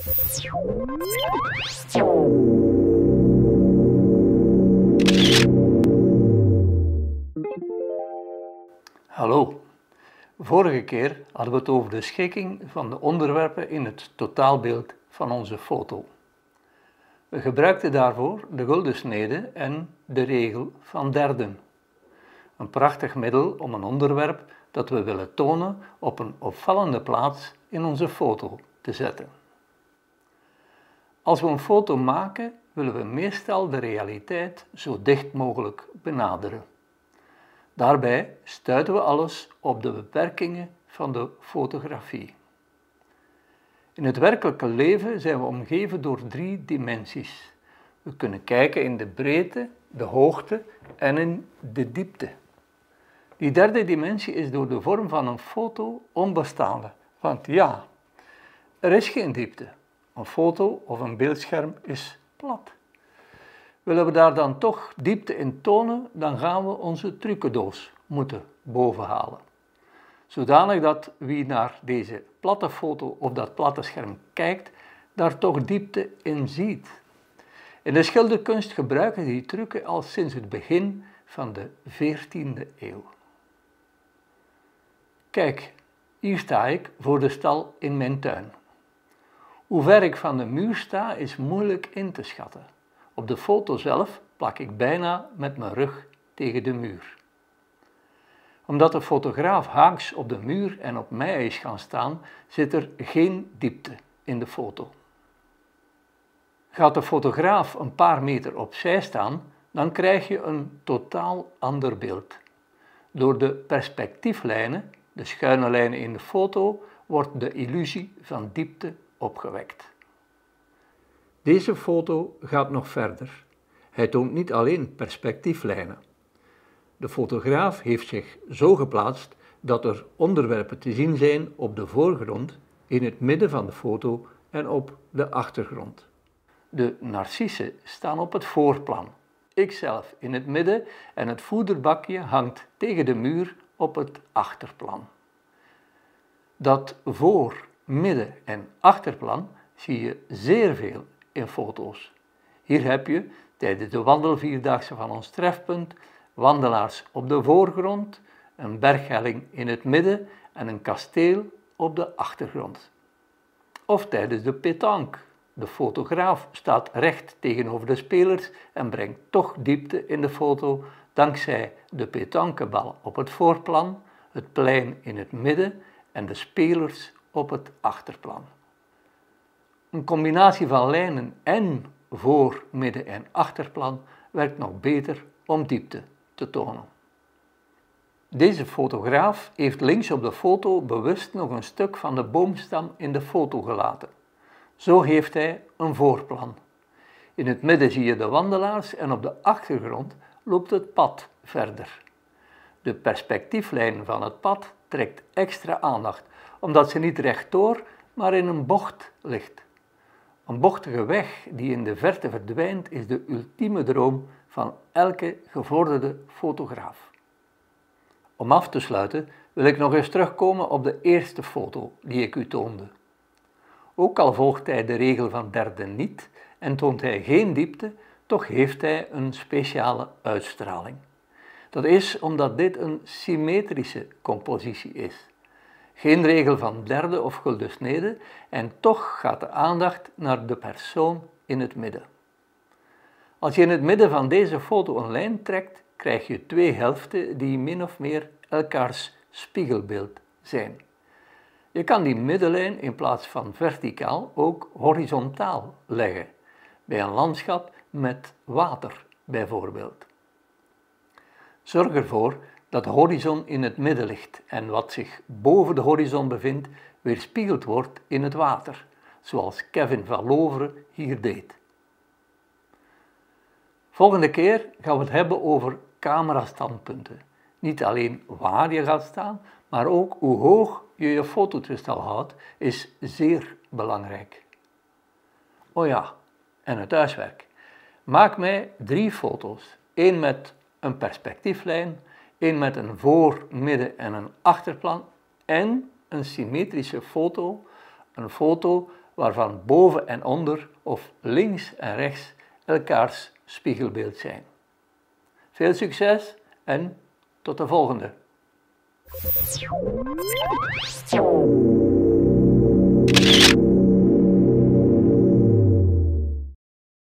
Hallo. Vorige keer hadden we het over de schikking van de onderwerpen in het totaalbeeld van onze foto. We gebruikten daarvoor de guldensnede en de regel van derden. Een prachtig middel om een onderwerp dat we willen tonen op een opvallende plaats in onze foto te zetten. Als we een foto maken, willen we meestal de realiteit zo dicht mogelijk benaderen. Daarbij stuiten we alles op de beperkingen van de fotografie. In het werkelijke leven zijn we omgeven door 3 dimensies. We kunnen kijken in de breedte, de hoogte en in de diepte. Die derde dimensie is door de vorm van een foto onbestaande. Want ja, er is geen diepte. Een foto of een beeldscherm is plat. Willen we daar dan toch diepte in tonen, dan gaan we onze trucendoos moeten bovenhalen. Zodanig dat wie naar deze platte foto of dat platte scherm kijkt, daar toch diepte in ziet. In de schilderkunst gebruiken ze die trucken al sinds het begin van de 14e eeuw. Kijk, hier sta ik voor de stal in mijn tuin. Hoe ver ik van de muur sta is moeilijk in te schatten. Op de foto zelf plak ik bijna met mijn rug tegen de muur. Omdat de fotograaf haaks op de muur en op mij is gaan staan, zit er geen diepte in de foto. Gaat de fotograaf een paar meter opzij staan, dan krijg je een totaal ander beeld. Door de perspectieflijnen, de schuine lijnen in de foto, wordt de illusie van diepte opgewekt. Deze foto gaat nog verder. Hij toont niet alleen perspectieflijnen. De fotograaf heeft zich zo geplaatst dat er onderwerpen te zien zijn op de voorgrond, in het midden van de foto en op de achtergrond. De narcissen staan op het voorplan, ikzelf in het midden en het voederbakje hangt tegen de muur op het achterplan. Dat voor-, midden- en achterplan zie je zeer veel in foto's. Hier heb je, tijdens de wandelvierdaagse van ons trefpunt, wandelaars op de voorgrond, een berghelling in het midden en een kasteel op de achtergrond. Of tijdens de pétanque. De fotograaf staat recht tegenover de spelers en brengt toch diepte in de foto dankzij de pétanquebal op het voorplan, het plein in het midden en de spelers op het achterplan. Een combinatie van lijnen en voor-, midden- en achterplan werkt nog beter om diepte te tonen. Deze fotograaf heeft links op de foto bewust nog een stuk van de boomstam in de foto gelaten. Zo heeft hij een voorplan. In het midden zie je de wandelaars en op de achtergrond loopt het pad verder. De perspectieflijn van het pad trekt extra aandacht, omdat ze niet rechtdoor, maar in een bocht ligt. Een bochtige weg die in de verte verdwijnt is de ultieme droom van elke gevorderde fotograaf. Om af te sluiten wil ik nog eens terugkomen op de eerste foto die ik u toonde. Ook al volgt hij de regel van derden niet en toont hij geen diepte, toch heeft hij een speciale uitstraling. Dat is omdat dit een symmetrische compositie is. Geen regel van derde of guldensnede en toch gaat de aandacht naar de persoon in het midden. Als je in het midden van deze foto een lijn trekt, krijg je 2 helften die min of meer elkaars spiegelbeeld zijn. Je kan die middenlijn in plaats van verticaal ook horizontaal leggen, bij een landschap met water bijvoorbeeld. Zorg ervoor dat de horizon in het midden ligt en wat zich boven de horizon bevindt weerspiegeld wordt in het water, zoals Kevin van Loveren hier deed. Volgende keer gaan we het hebben over camerastandpunten. Niet alleen waar je gaat staan, maar ook hoe hoog je je fototoestel houdt, is zeer belangrijk. Oh ja, en het huiswerk. Maak mij 3 foto's. 1 met een perspectieflijn, 1 met een voor-, midden- en een achterplan en een symmetrische foto, een foto waarvan boven en onder of links en rechts elkaars spiegelbeeld zijn. Veel succes en tot de volgende!